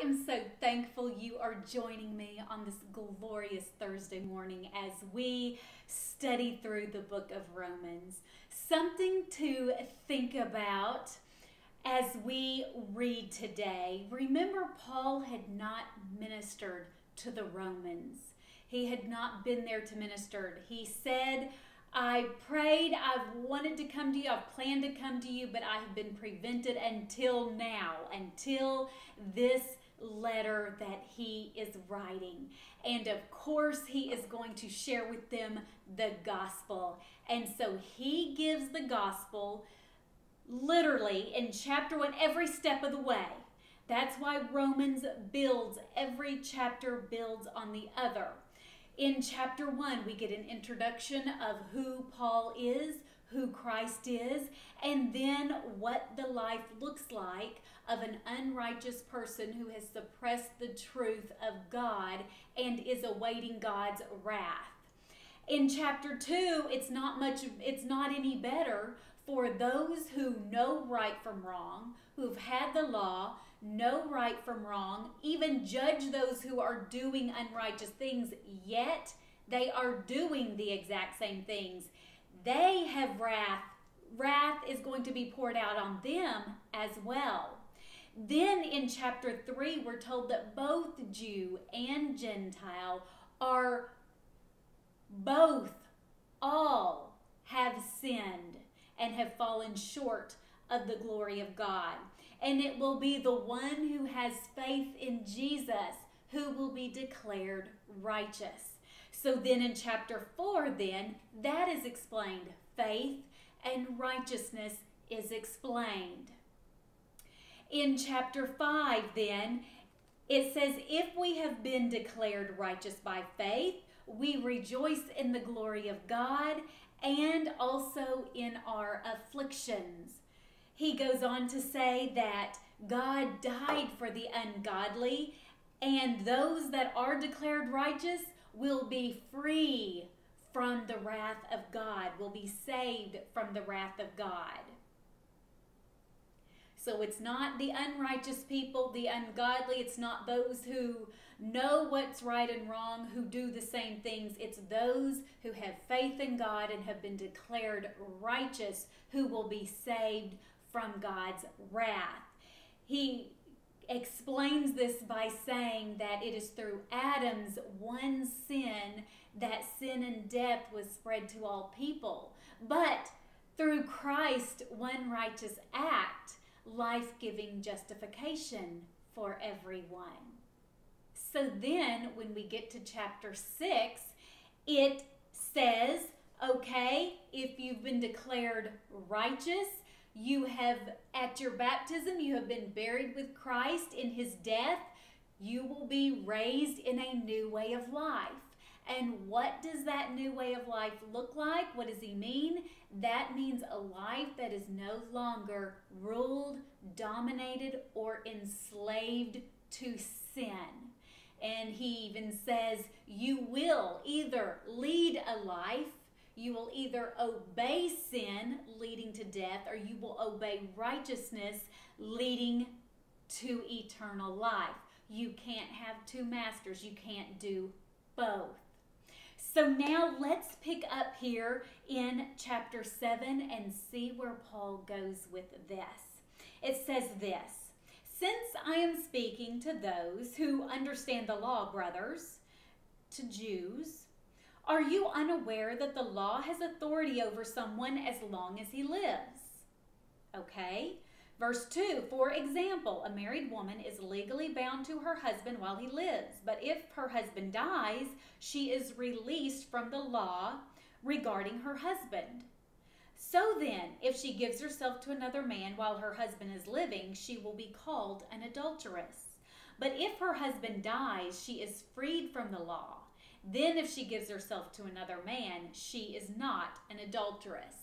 am so thankful you are joining me on this glorious Thursday morning as we study through the book of Romans. Something to think about as we read today. Remember, Paul had not ministered to the Romans. He had not been there to minister. He said, I prayed, I've wanted to come to you, I've planned to come to you, but I have been prevented until now, until this letter that he is writing. And of course, he is going to share with them the gospel. And so he gives the gospel literally in chapter 1, every step of the way. That's why Romans builds, every chapter builds on the other. In chapter 1, we get an introduction of who Paul is, who Christ is, and then what the life looks like of an unrighteous person who has suppressed the truth of God and is awaiting God's wrath. In chapter 2, it's not any better for those who know right from wrong, who've had the law, know right from wrong, even judge those who are doing unrighteous things, yet they are doing the exact same things. They have wrath. Wrath is going to be poured out on them as well. Then in chapter 3, we're told that both Jew and Gentile are all have sinned and have fallen short of the glory of God. And it will be the one who has faith in Jesus who will be declared righteous. So then in chapter 4, then, that is explained. Faith and righteousness is explained. In chapter 5, then, it says, if we have been declared righteous by faith, we rejoice in the glory of God and also in our afflictions. He goes on to say that God died for the ungodly, and those that are declared righteous will be free from the wrath of God, will be saved from the wrath of God. So it's not the unrighteous people, the ungodly. It's not those who know what's right and wrong, who do the same things. It's those who have faith in God and have been declared righteous who will be saved from God's wrath. He explains this by saying that it is through Adam's one sin that sin and death was spread to all people. But through Christ's one righteous act, life-giving justification for everyone. So then when we get to chapter 6, it says, okay, if you've been declared righteous, you have, at your baptism, you have been buried with Christ in his death, you will be raised in a new way of life. And what does that new way of life look like? What does he mean? That means a life that is no longer ruled, dominated, or enslaved to sin. And he even says you will either lead a life, you will either obey sin, leading to death, or you will obey righteousness, leading to eternal life. You can't have two masters. You can't do both. So now let's pick up here in chapter 7 and see where Paul goes with this. It says this, since I am speaking to those who understand the law, brothers, to Jews, are you unaware that the law has authority over someone as long as he lives? Okay. Verse 2, for example, a married woman is legally bound to her husband while he lives, but if her husband dies, she is released from the law regarding her husband. So then, if she gives herself to another man while her husband is living, she will be called an adulteress. But if her husband dies, she is freed from the law. Then if she gives herself to another man, she is not an adulteress.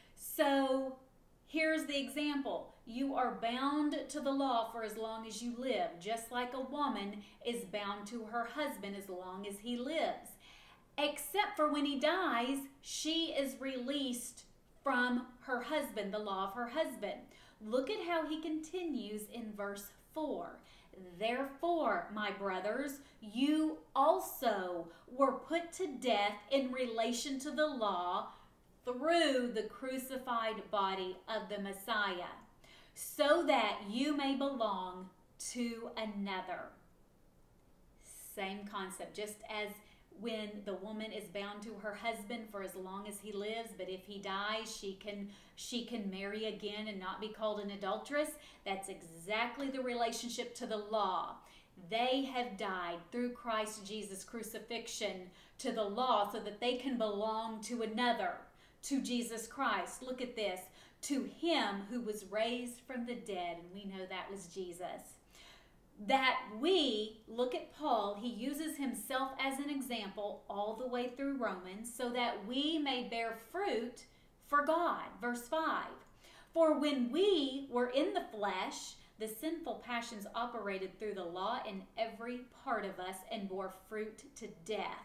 So here's the example. You are bound to the law for as long as you live, just like a woman is bound to her husband as long as he lives. Except for when he dies, she is released from her husband, the law of her husband. Look at how he continues in verse 4. Therefore, my brothers, you also were put to death in relation to the law through the crucified body of the Messiah, so that you may belong to another. Same concept, just as when the woman is bound to her husband for as long as he lives, but if he dies, she can marry again and not be called an adulteress. That's exactly the relationship to the law. They have died through Christ Jesus' crucifixion to the law so that they can belong to another, to Jesus Christ. Look at this. To him who was raised from the dead, and we know that was Jesus. That we, look at Paul, he uses himself as an example all the way through Romans, so that we may bear fruit for God. Verse 5. For when we were in the flesh, the sinful passions operated through the law in every part of us and bore fruit to death.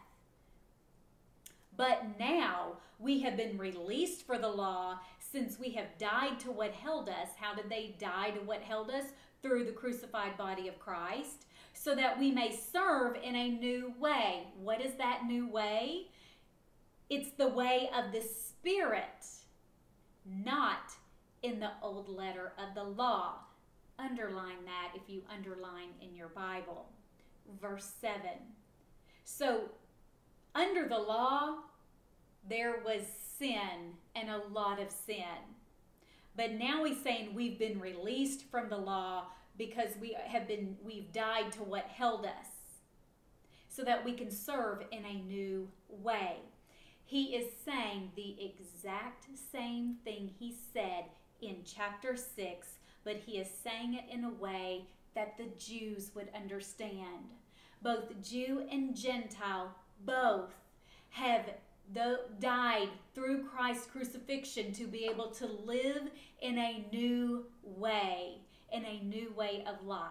But now we have been released for the law, since we have died to what held us. How did they die to what held us? Through the crucified body of Christ, so that we may serve in a new way. What is that new way? It's the way of the Spirit, not in the old letter of the law. Underline that if you underline in your Bible. Verse 7. So, under the law, there was sin, and a lot of sin. But now he's saying we've been released from the law because we've died to what held us, so that we can serve in a new way. He is saying the exact same thing he said in chapter 6, but he is saying it in a way that the Jews would understand. Both Jew and Gentile, both have died through Christ's crucifixion to be able to live in a new way of life.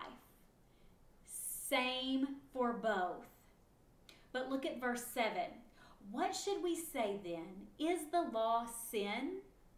Same for both. But look at verse 7. What should we say then? Is the law sin?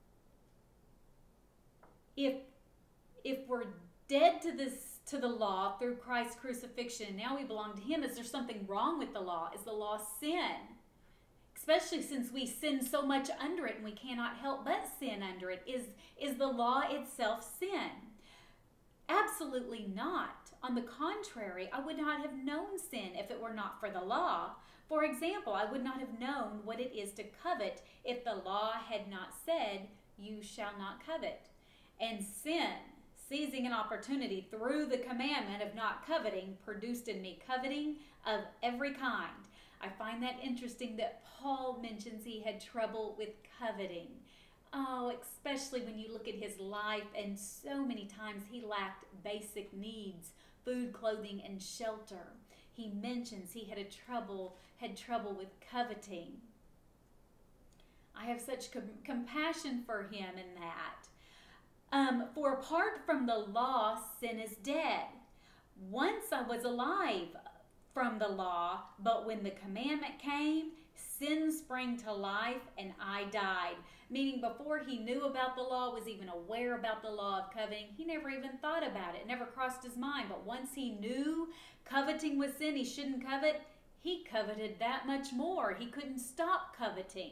If we're dead to the law through Christ's crucifixion, now we belong to him, is there something wrong with the law? Is the law sin? Especially since we sin so much under it and we cannot help but sin under it. Is the law itself sin? Absolutely not. On the contrary, I would not have known sin if it were not for the law. For example, I would not have known what it is to covet if the law had not said, you shall not covet. And sin, seizing an opportunity through the commandment of not coveting, produced in me coveting of every kind. I find that interesting that Paul mentions he had trouble with coveting. Oh, especially when you look at his life, and so many times he lacked basic needs, food, clothing, and shelter. He mentions he had trouble with coveting. I have such compassion for him in that. For apart from the law, sin is dead. Once I was alive from the law, but when the commandment came, sin sprang to life and I died. Meaning before he knew about the law, was even aware about the law of coveting, he never even thought about it. It never crossed his mind. But once he knew coveting was sin, he shouldn't covet, he coveted that much more. He couldn't stop coveting.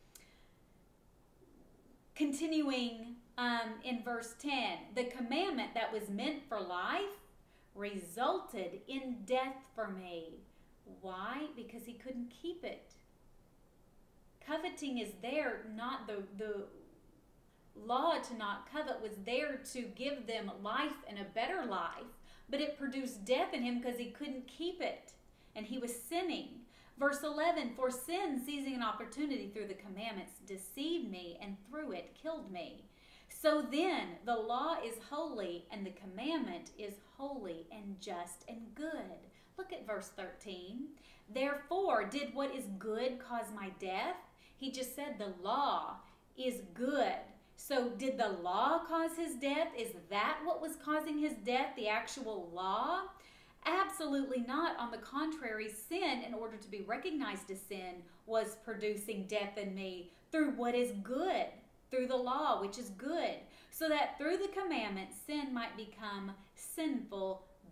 Continuing in verse 10, the commandment that was meant for life resulted in death for me. Why? Because he couldn't keep it. Coveting is there, not the law to not covet was there to give them life and a better life, but it produced death in him because he couldn't keep it, and he was sinning. Verse 11, for sin, seizing an opportunity through the commandments, deceived me, and through it killed me. So then, the law is holy, and the commandment is holy and just and good. Look at verse 13. Therefore, did what is good cause my death? He just said the law is good. So did the law cause his death? Is that what was causing his death, the actual law? Absolutely not. On the contrary, sin, in order to be recognized as sin, was producing death in me through what is good, through the law, which is good, so that through the commandment, sin might become sinful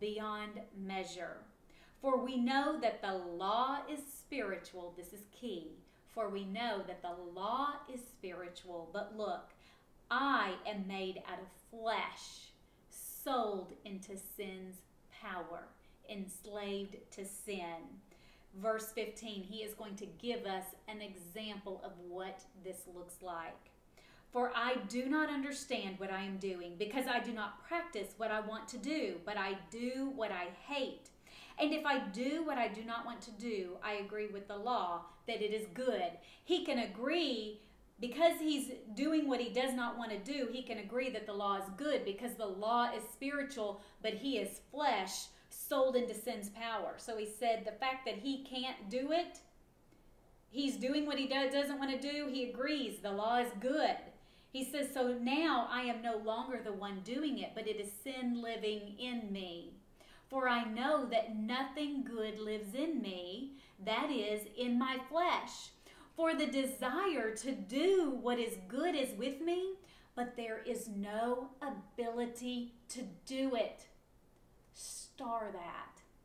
beyond measure. For we know that the law is spiritual. This is key. For we know that the law is spiritual. But look, I am made out of flesh, sold into sin's power, enslaved to sin. Verse 15, he is going to give us an example of what this looks like. For I do not understand what I am doing, because I do not practice what I want to do, but I do what I hate. And if I do what I do not want to do, I agree with the law that it is good. He can agree, because he's doing what he does not want to do, he can agree that the law is good, because the law is spiritual, but he is flesh, sold into sin's power. So he said the fact that he can't do it, he's doing what he doesn't want to do, he agrees the law is good. He says, so now I am no longer the one doing it, but it is sin living in me. For I know that nothing good lives in me, that is, in my flesh. For the desire to do what is good is with me, but there is no ability to do it. Star that.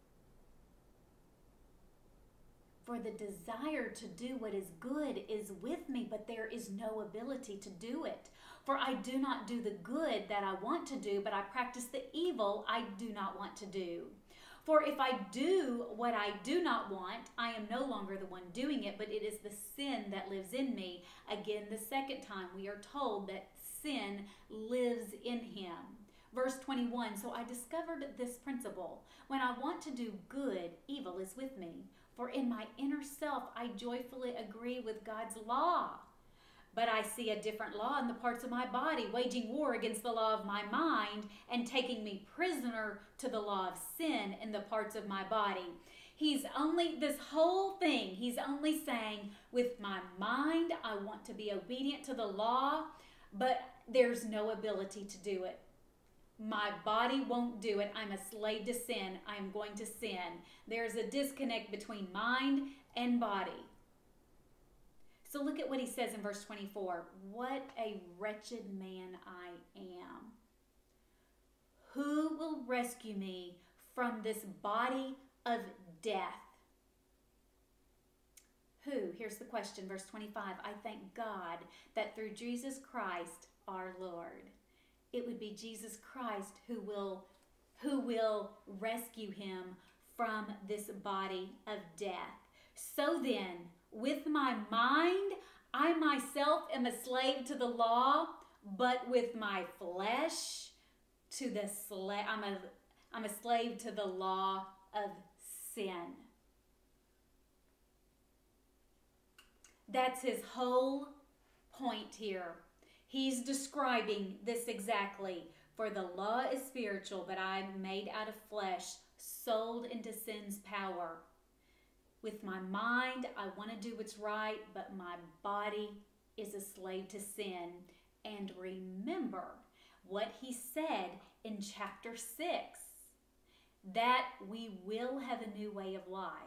For the desire to do what is good is with me, but there is no ability to do it. For I do not do the good that I want to do, but I practice the evil I do not want to do. For if I do what I do not want, I am no longer the one doing it, but it is the sin that lives in me. Again, the second time we are told that sin lives in him. Verse 21, so I discovered this principle. When I want to do good, evil is with me. For in my inner self, I joyfully agree with God's law. But I see a different law in the parts of my body, waging war against the law of my mind and taking me prisoner to the law of sin in the parts of my body. This whole thing, he's only saying, with my mind, I want to be obedient to the law, but there's no ability to do it. My body won't do it. I'm a slave to sin. I'm going to sin. There's a disconnect between mind and body. So look at what he says in verse 24. What a wretched man I am. Who will rescue me from this body of death? Who? Here's the question, verse 25. I thank God that through Jesus Christ our Lord. It would be Jesus Christ who will rescue him from this body of death. So then, with my mind, I myself am a slave to the law, but with my flesh, I'm a slave to the law of sin. That's his whole point here. He's describing this exactly. For the law is spiritual, but I'm made out of flesh, sold into sin's power. With my mind, I want to do what's right, but my body is a slave to sin. And remember what he said in chapter 6, that we will have a new way of life.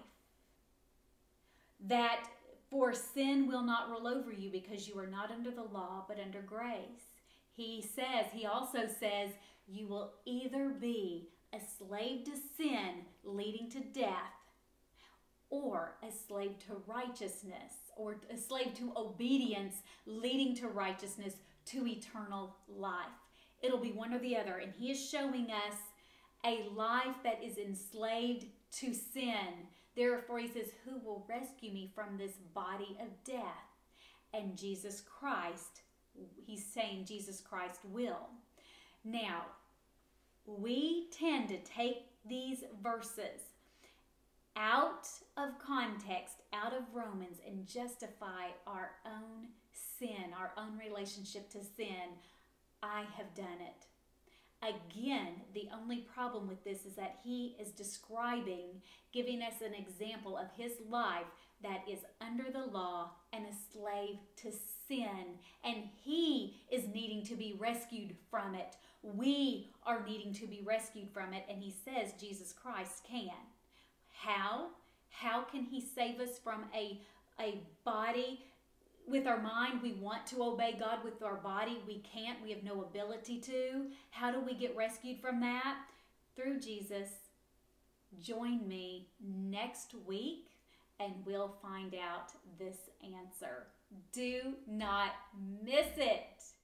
That for sin will not rule over you because you are not under the law, but under grace. He also says, you will either be a slave to sin leading to death, or a slave to righteousness, or a slave to obedience leading to righteousness, to eternal life. It'll be one or the other. And he is showing us a life that is enslaved to sin. Therefore, he says, who will rescue me from this body of death? And Jesus Christ, he's saying Jesus Christ will. Now, we tend to take these verses out of context, out of Romans, and justify our own sin, our own relationship to sin. I have done it. Again, the only problem with this is that he is describing, giving us an example of his life that is under the law and a slave to sin. And he is needing to be rescued from it. We are needing to be rescued from it. And he says Jesus Christ can. How? How can he save us from a body? With our mind, we want to obey God. With our body, we can't. We have no ability to. How do we get rescued from that? through Jesus. Join me next week and we'll find out this answer. Do not miss it.